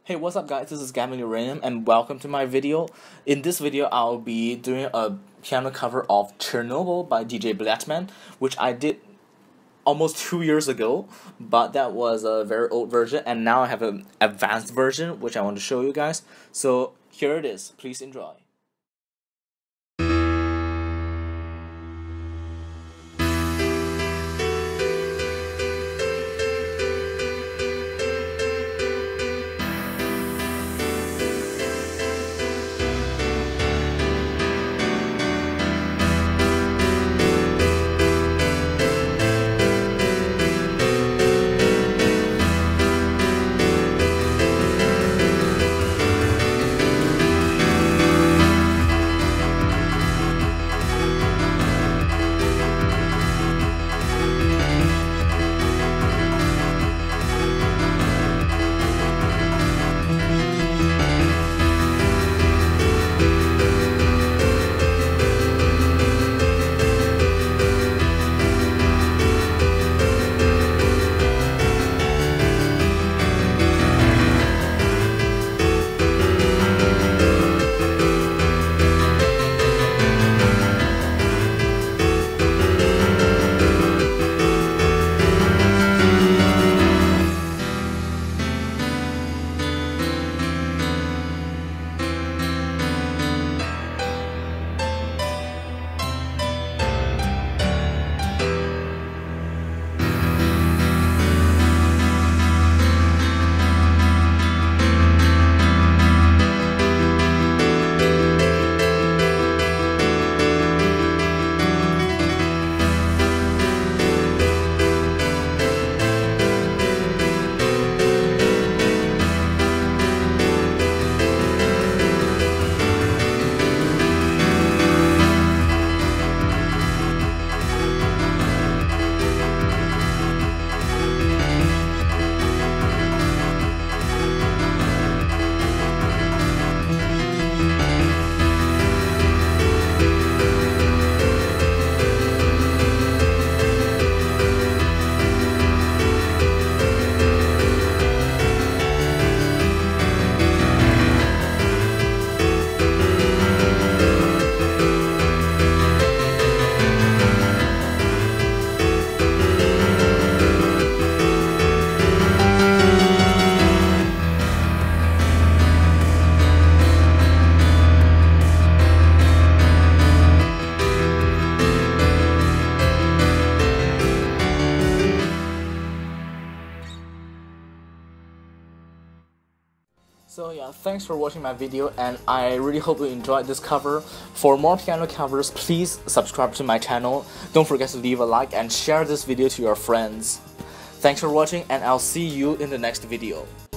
Hey, what's up guys, this is Gavin Liuranium and welcome to my video. In this video, I'll be doing a piano cover of Chernobyl by DJ Blyatman, which I did almost 2 years ago, but that was a very old version, and now I have an advanced version, which I want to show you guys. So here it is, please enjoy. So yeah, thanks for watching my video, and I really hope you enjoyed this cover. For more piano covers, please subscribe to my channel. Don't forget to leave a like and share this video to your friends. Thanks for watching, and I'll see you in the next video.